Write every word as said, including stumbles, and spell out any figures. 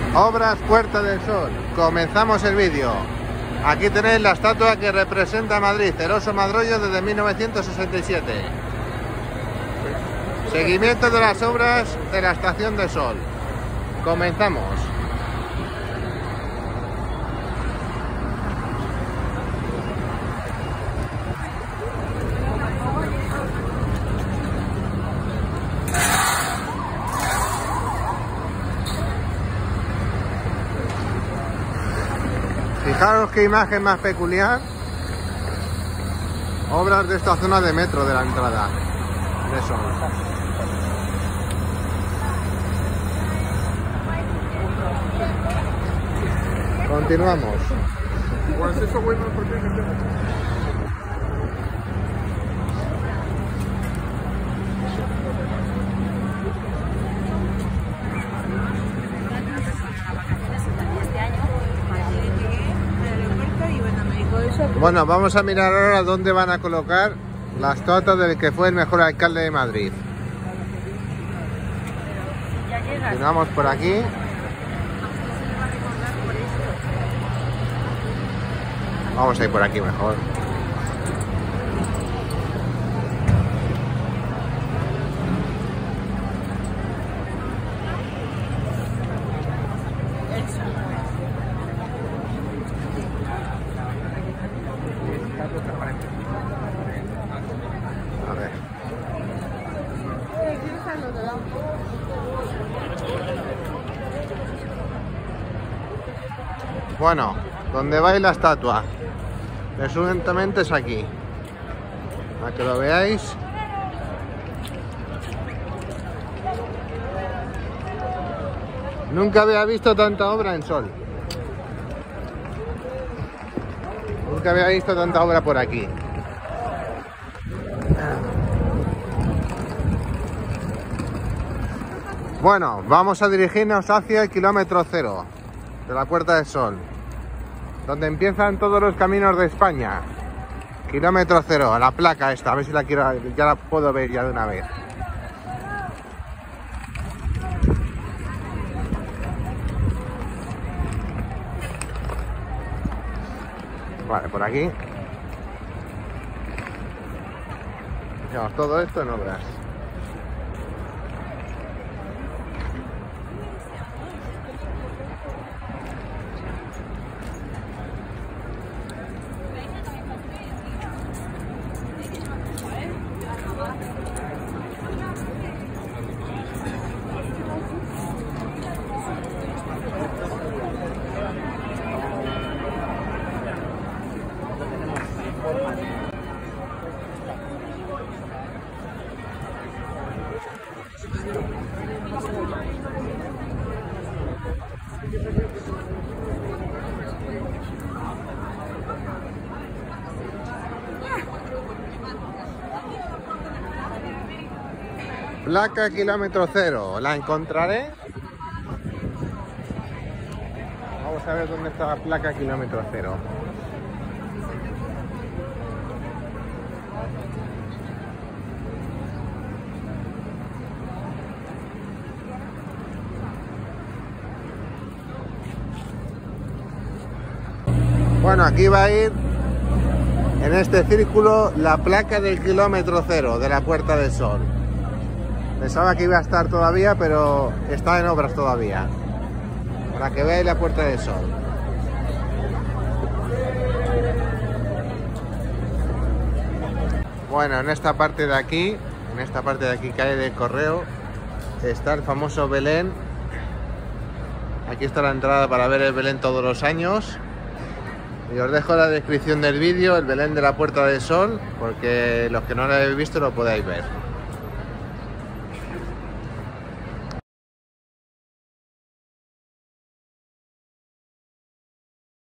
Obras Puerta del Sol. Comenzamos el vídeo. Aquí tenéis la estatua que representa a Madrid, el oso madroño desde mil novecientos sesenta y siete. Seguimiento de las obras de la Estación del Sol. Comenzamos. Fijaros qué imagen más peculiar. Obras de esta zona de metro de la entrada de Sol. Continuamos. Bueno, vamos a mirar ahora dónde van a colocar la estatua del que fue el mejor alcalde de Madrid. Continuamos por aquí. Vamos a ir por aquí mejor. A ver. Bueno, donde va la estatua, presuntamente es aquí, para que lo veáis. Nunca había visto tanta obra en Sol. Nunca había visto tanta obra por aquí. Bueno, vamos a dirigirnos hacia el kilómetro cero de la Puerta del Sol, donde empiezan todos los caminos de España. Kilómetro cero, la placa esta, a ver si la quiero, ya la puedo ver ya de una vez. Vale, por aquí. Tenemos todo esto en obras. Placa kilómetro cero, ¿la encontraré? Vamos a ver dónde está la placa kilómetro cero. Bueno, aquí va a ir en este círculo la placa del kilómetro cero de la Puerta del Sol. Pensaba que iba a estar todavía, pero está en obras todavía. Para que veáis la Puerta del Sol. Bueno, en esta parte de aquí, en esta parte de aquí, calle del Correo, está el famoso Belén. Aquí está la entrada para ver el Belén todos los años. Y os dejo en la descripción del vídeo el Belén de la Puerta del Sol, porque los que no lo habéis visto lo podáis ver.